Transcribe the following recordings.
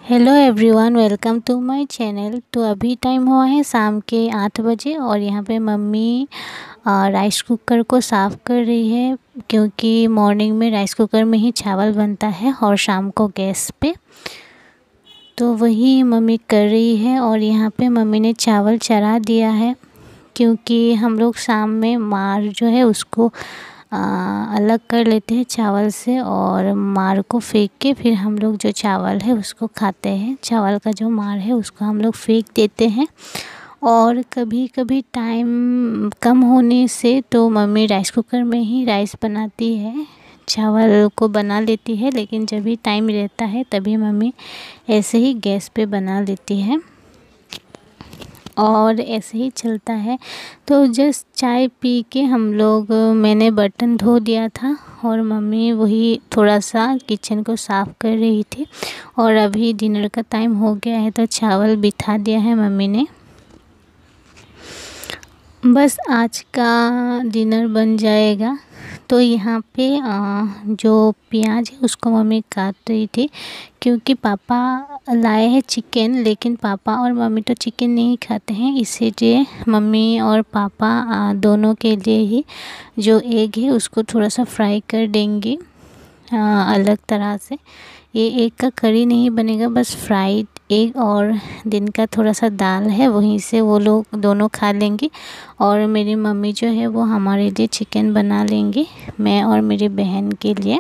Hello everyone, welcome to my channel. तो अभी time हुआ है शाम के 8 बजे और यहाँ पे मम्मी राइस कुकर को साफ़ कर रही है, क्योंकि मॉर्निंग में राइस कुकर में ही चावल बनता है और शाम को गैस पे। तो वही मम्मी कर रही है और यहाँ पे मम्मी ने चावल चढ़ा दिया है, क्योंकि हम लोग शाम में मार जो है उसको अलग कर लेते हैं चावल से, और मार को फेंक के फिर हम लोग जो चावल है उसको खाते हैं। चावल का जो मार है उसको हम लोग फेंक देते हैं। और कभी कभी टाइम कम होने से तो मम्मी राइस कुकर में ही राइस बनाती है, चावल को बना लेती है। लेकिन जब भी टाइम रहता है तभी मम्मी ऐसे ही गैस पे बना लेती है और ऐसे ही चलता है। तो जस्ट चाय पी के हम लोग मैंने बर्तन धो दिया था और मम्मी वही थोड़ा सा किचन को साफ़ कर रही थी। और अभी डिनर का टाइम हो गया है तो चावल बिठा दिया है मम्मी ने। बस आज का डिनर बन जाएगा। तो यहाँ पे जो प्याज है उसको मम्मी काट रही थी, क्योंकि पापा लाए हैं चिकन, लेकिन पापा और मम्मी तो चिकन नहीं खाते हैं, इसीलिए मम्मी और पापा दोनों के लिए ही जो एग है उसको थोड़ा सा फ्राई कर देंगे अलग तरह से। ये एग का करी नहीं बनेगा, बस फ्राइड एग, और दिन का थोड़ा सा दाल है वहीं से वो लोग दोनों खा लेंगे। और मेरी मम्मी जो है वो हमारे लिए चिकन बना लेंगे, मैं और मेरी बहन के लिए।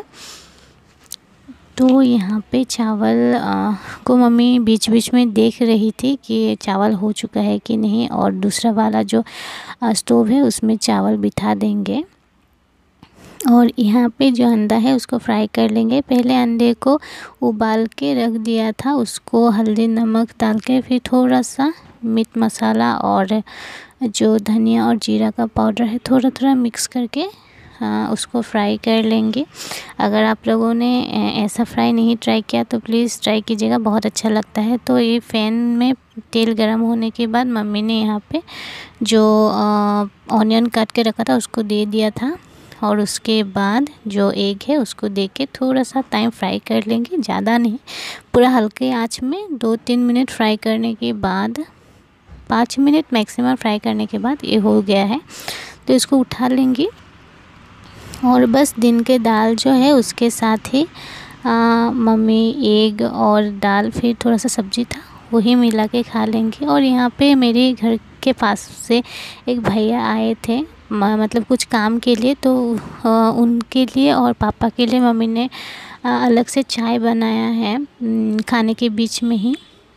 तो यहाँ पे चावल को मम्मी बीच बीच में देख रही थी कि चावल हो चुका है कि नहीं, और दूसरा वाला जो स्टोव है उसमें चावल बिठा देंगे। और यहाँ पे जो अंडा है उसको फ्राई कर लेंगे। पहले अंडे को उबाल के रख दिया था, उसको हल्दी नमक डाल के फिर थोड़ा सा मीट मसाला और जो धनिया और जीरा का पाउडर है थोड़ा थोड़ा मिक्स करके उसको फ्राई कर लेंगे। अगर आप लोगों ने ऐसा फ्राई नहीं ट्राई किया तो प्लीज़ ट्राई कीजिएगा, बहुत अच्छा लगता है। तो ये पैन में तेल गरम होने के बाद मम्मी ने यहाँ पे जो ऑनियन काट के रखा था उसको दे दिया था, और उसके बाद जो एग है उसको दे के थोड़ा सा टाइम फ्राई कर लेंगे, ज़्यादा नहीं, पूरा हल्के आंच में 2-3 मिनट फ्राई करने के बाद, 5 मिनट मैक्सिमम फ्राई करने के बाद ये हो गया है। तो इसको उठा लेंगे और बस दिन के दाल जो है उसके साथ ही मम्मी एग और दाल फिर थोड़ा सा सब्जी था वही मिला के खा लेंगे। और यहाँ पे मेरे घर के पास से एक भैया आए थे, मतलब कुछ काम के लिए, तो उनके लिए और पापा के लिए मम्मी ने अलग से चाय बनाया है खाने के बीच में ही,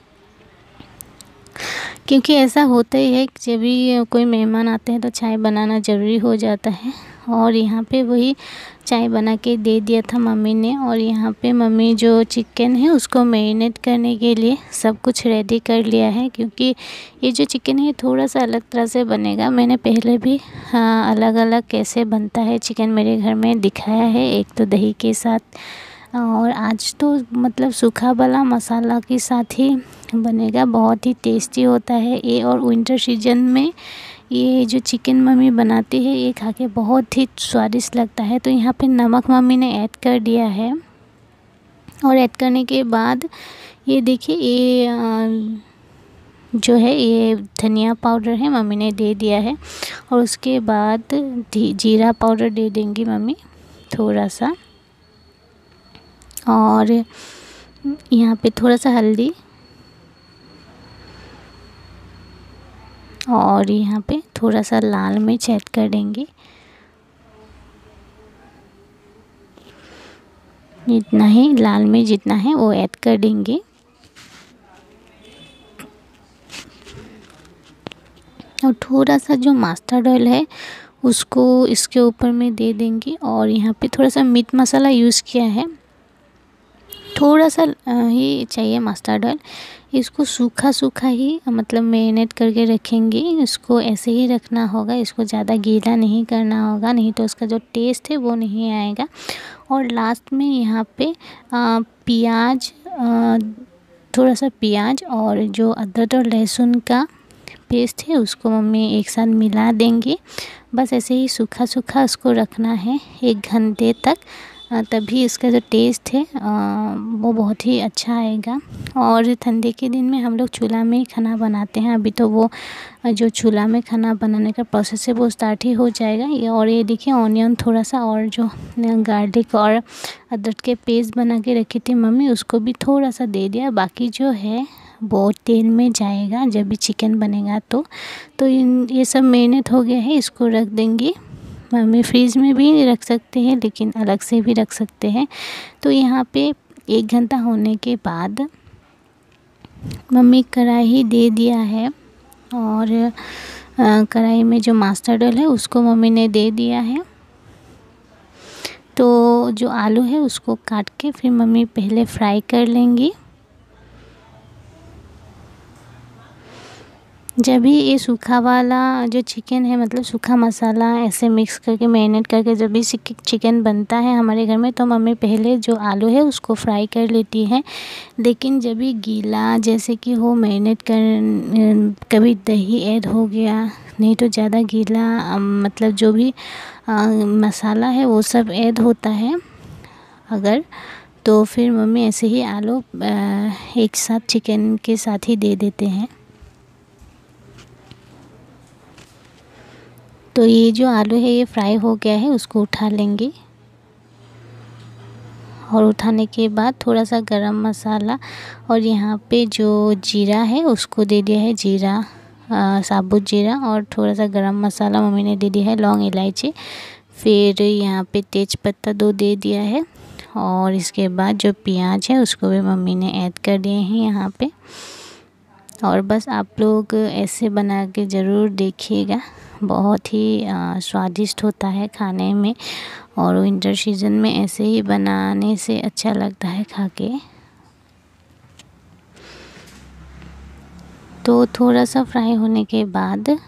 क्योंकि ऐसा होता ही है कि जब भी कोई मेहमान आते हैं तो चाय बनाना ज़रूरी हो जाता है। और यहाँ पे वही चाय बना के दे दिया था मम्मी ने। और यहाँ पे मम्मी जो चिकन है उसको मैरिनेट करने के लिए सब कुछ रेडी कर लिया है, क्योंकि ये जो चिकन है थोड़ा सा अलग तरह से बनेगा। मैंने पहले भी अलग अलग कैसे बनता है चिकन मेरे घर में दिखाया है, एक तो दही के साथ, और आज तो मतलब सूखा वाला मसाला के साथ ही बनेगा। बहुत ही टेस्टी होता है ये, और विंटर सीजन में ये जो चिकन मम्मी बनाती है ये खा के बहुत ही स्वादिष्ट लगता है। तो यहाँ पे नमक मम्मी ने ऐड कर दिया है, और ऐड करने के बाद ये देखिए ये जो है ये धनिया पाउडर है मम्मी ने दे दिया है, और उसके बाद जीरा पाउडर दे देंगी मम्मी थोड़ा सा, और यहाँ पे थोड़ा सा हल्दी, और यहाँ पे थोड़ा सा लाल मिर्च ऐड कर देंगे। जितना ही लाल मिर्च जितना है वो ऐड कर देंगे। और थोड़ा सा जो मस्टर्ड ऑयल है उसको इसके ऊपर में दे देंगे। और यहाँ पे थोड़ा सा मीट मसाला यूज़ किया है, थोड़ा सा ही चाहिए मस्टर्ड ऑयल। इसको सूखा सूखा ही मतलब मैरिनेट करके रखेंगे, इसको ऐसे ही रखना होगा, इसको ज़्यादा गीला नहीं करना होगा, नहीं तो उसका जो टेस्ट है वो नहीं आएगा। और लास्ट में यहाँ पे प्याज, थोड़ा सा प्याज और जो अदरक और लहसुन का पेस्ट है उसको मम्मी एक साथ मिला देंगे। बस ऐसे ही सूखा सूखा उसको रखना है 1 घंटे तक, तभी इसका जो टेस्ट है वो बहुत ही अच्छा आएगा। और ठंडी के दिन में हम लोग चूल्हा में ही खाना बनाते हैं। अभी तो वो जो चूल्हा में खाना बनाने का प्रोसेस है वो स्टार्ट ही हो जाएगा। ये देखिए ऑनियन थोड़ा सा, और जो गार्लिक और अदरक के पेस्ट बना के रखी थी मम्मी, उसको भी थोड़ा सा दे दिया। बाकी जो है वो तेल में जाएगा जब भी चिकन बनेगा। तो ये सब मैरिनेट हो गया है, इसको रख देंगे। मम्मी फ्रीज़ में भी रख सकते हैं, लेकिन अलग से भी रख सकते हैं। तो यहाँ पे 1 घंटा होने के बाद मम्मी कढ़ाई दे दिया है, और कढ़ाई में जो मस्टर्ड ऑयल है उसको मम्मी ने दे दिया है। तो जो आलू है उसको काट के फिर मम्मी पहले फ्राई कर लेंगी। जब भी ये सूखा वाला जो चिकन है, मतलब सूखा मसाला ऐसे मिक्स करके मैरिनेट करके जब भी चिकन बनता है हमारे घर में, तो मम्मी पहले जो आलू है उसको फ्राई कर लेती है। लेकिन जब भी गीला जैसे कि हो मैरिनेट कर, कभी दही ऐड हो गया, नहीं तो ज़्यादा गीला मतलब जो भी मसाला है वो सब ऐड होता है अगर, तो फिर मम्मी ऐसे ही आलू एक साथ चिकन के साथ ही दे देते हैं। तो ये जो आलू है ये फ्राई हो गया है, उसको उठा लेंगे। और उठाने के बाद थोड़ा सा गरम मसाला, और यहाँ पे जो जीरा है उसको दे दिया है, जीरा साबुत जीरा, और थोड़ा सा गरम मसाला मम्मी ने दे दिया है, लौंग इलायची। फिर यहाँ पे तेज पत्ता 2 दे दिया है। और इसके बाद जो प्याज है उसको भी मम्मी ने ऐड कर दिए हैं यहाँ पे। और बस आप लोग ऐसे बना के ज़रूर देखिएगा, बहुत ही स्वादिष्ट होता है खाने में। और विंटर सीज़न में ऐसे ही बनाने से अच्छा लगता है खा के। तो थोड़ा सा फ्राई होने के बाद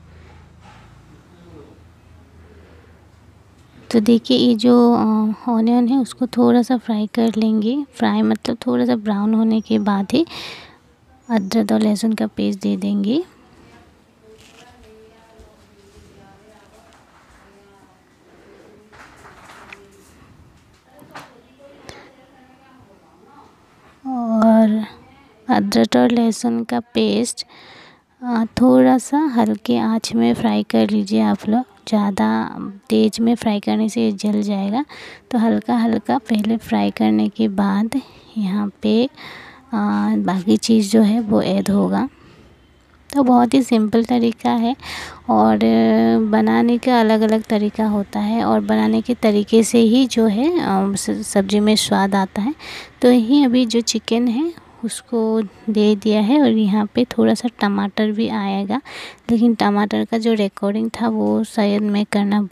तो देखिए ये जो ऑनियन है उसको थोड़ा सा फ्राई कर लेंगे। फ्राई मतलब थोड़ा सा ब्राउन होने के बाद ही अदरक और लहसुन का पेस्ट दे देंगे। और अदरक और लहसुन का पेस्ट थोड़ा सा हल्के आंच में फ्राई कर लीजिए आप लोग। ज़्यादा तेज़ में फ्राई करने से ये जल जाएगा, तो हल्का हल्का पहले फ्राई करने के बाद यहाँ पे बाकी चीज़ जो है वो ऐड होगा। तो बहुत ही सिंपल तरीका है, और बनाने का अलग अलग तरीका होता है, और बनाने के तरीके से ही जो है सब्ज़ी में स्वाद आता है। तो यही अभी जो चिकन है उसको दे दिया है, और यहाँ पे थोड़ा सा टमाटर भी आएगा, लेकिन टमाटर का जो रिकॉर्डिंग था वो शायद मैं करना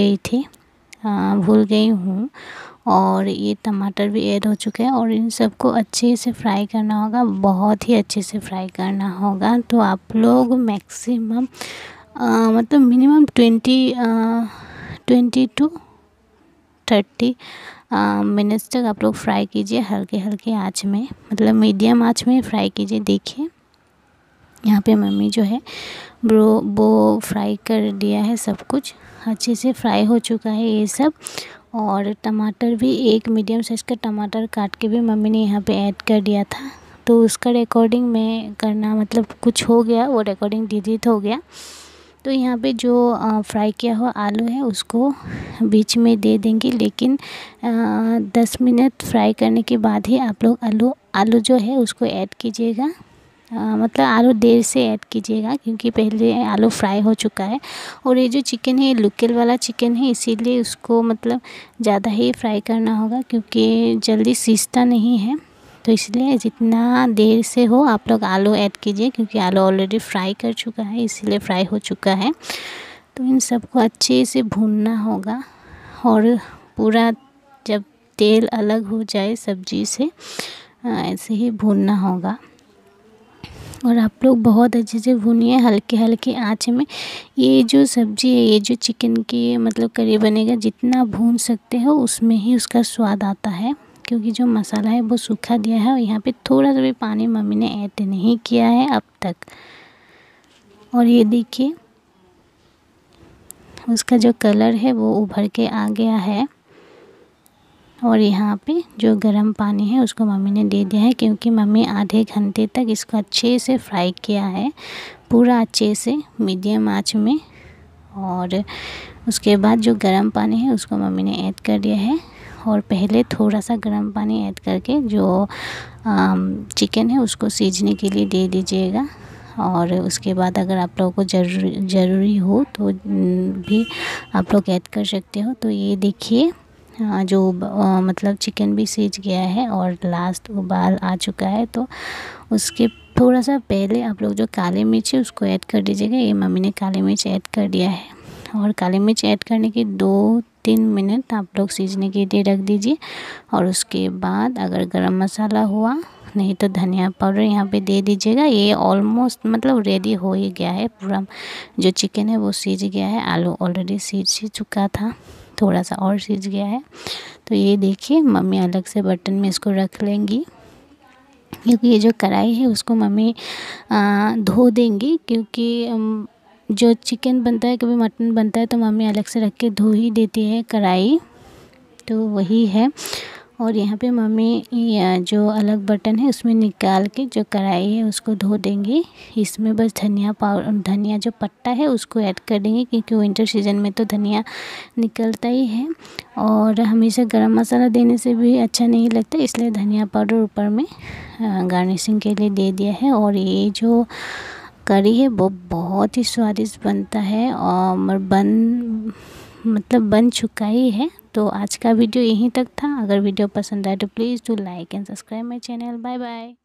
भूल गई हूँ। और ये टमाटर भी ऐड हो चुके हैं, और इन सबको अच्छे से फ्राई करना होगा, बहुत ही अच्छे से फ्राई करना होगा। तो आप लोग मैक्सिमम मतलब मिनिमम 20 to 30 मिनट्स तक आप लोग फ्राई कीजिए, हल्के हल्के आंच में, मतलब मीडियम आंच में फ्राई कीजिए। देखिए यहाँ पे मम्मी जो है वो फ्राई कर दिया है, सब कुछ अच्छे से फ्राई हो चुका है ये सब। और टमाटर भी एक मीडियम साइज़ का टमाटर काट के भी मम्मी ने यहाँ पे ऐड कर दिया था, तो उसका रिकॉर्डिंग में करना मतलब कुछ हो गया, वो रिकॉर्डिंग डिलीट हो गया। तो यहाँ पे जो फ्राई किया हुआ आलू है उसको बीच में दे देंगे, लेकिन 10 मिनट फ्राई करने के बाद ही आप लोग आलू जो है उसको ऐड कीजिएगा। मतलब आलू देर से ऐड कीजिएगा, क्योंकि पहले आलू फ्राई हो चुका है। और ये जो चिकन है लोकल वाला चिकन है, इसीलिए उसको मतलब ज़्यादा ही फ्राई करना होगा, क्योंकि जल्दी सीजता नहीं है। तो इसलिए जितना देर से हो आप लोग आलू ऐड कीजिए, क्योंकि आलू ऑलरेडी फ्राई कर चुका है, इसीलिए फ्राई हो चुका है। तो इन सबको अच्छे से भूनना होगा, और पूरा जब तेल अलग हो जाए सब्जी से ऐसे ही भूनना होगा। और आप लोग बहुत अच्छे से भूनिए हल्के हल्के आंच में। ये जो सब्ज़ी है, ये जो चिकन की मतलब करी बनेगा, जितना भून सकते हो उसमें ही उसका स्वाद आता है, क्योंकि जो मसाला है वो सूखा दिया है, और यहाँ पे थोड़ा सा भी पानी मम्मी ने ऐड नहीं किया है अब तक। और ये देखिए उसका जो कलर है वो उभर के आ गया है। और यहाँ पे जो गर्म पानी है उसको मम्मी ने दे दिया है, क्योंकि मम्मी आधे घंटे तक इसको अच्छे से फ्राई किया है, पूरा अच्छे से मीडियम आंच में। और उसके बाद जो गर्म पानी है उसको मम्मी ने ऐड कर दिया है। और पहले थोड़ा सा गर्म पानी ऐड करके जो चिकन है उसको सीजने के लिए दे दीजिएगा। और उसके बाद अगर आप लोगों को ज़रूरी हो तो भी आप लोग ऐड कर सकते हो। तो ये देखिए जो मतलब चिकन भी सीज गया है और लास्ट उबाल आ चुका है। तो उसके थोड़ा सा पहले आप लोग जो काली मिर्च है उसको ऐड कर दीजिएगा। ये मम्मी ने काली मिर्च ऐड कर दिया है। और काली मिर्च ऐड करने के 2-3 मिनट आप लोग सीजने के लिए रख दीजिए। और उसके बाद अगर गरम मसाला हुआ, नहीं तो धनिया पाउडर यहाँ पे दे दीजिएगा। ये ऑलमोस्ट मतलब रेडी हो ही गया है, पूरा जो चिकन है वो सीज गया है। आलू ऑलरेडी सीज ही चुका था, थोड़ा सा और सीज गया है। तो ये देखिए मम्मी अलग से बर्तन में इसको रख लेंगी, क्योंकि ये जो कढ़ाई है उसको मम्मी धो देंगी। क्योंकि जो चिकन बनता है, कभी मटन बनता है तो मम्मी अलग से रख के धो ही देती है कढ़ाई, तो वही है। और यहाँ पे मम्मी जो अलग बर्तन है उसमें निकाल के जो कढ़ाई है उसको धो देंगी। इसमें बस धनिया जो पत्ता है उसको ऐड कर देंगे, क्योंकि विंटर सीजन में तो धनिया निकलता ही है। और हमेशा गरम मसाला देने से भी अच्छा नहीं लगता, इसलिए धनिया पाउडर ऊपर में गार्निशिंग के लिए दे दिया है। और ये जो करी है वो बहुत ही स्वादिष्ट बनता है और बन चुका ही है। तो आज का वीडियो यहीं तक था। अगर वीडियो पसंद आए तो please do like and subscribe my channel. Bye bye.